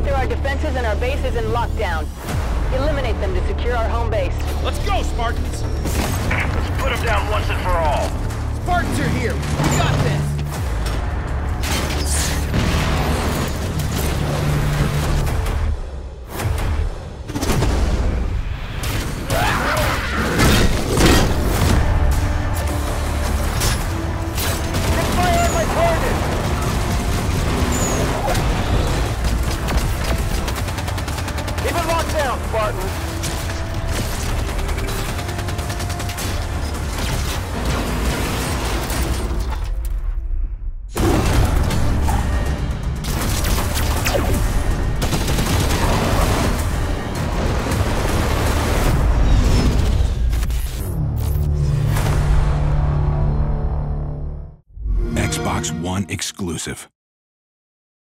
through our defenses and our base is in lockdown. Eliminate them to secure our home base. Let's go, Spartans! Let's put them down once and for all. Spartans are here! We got this! Xbox One exclusive.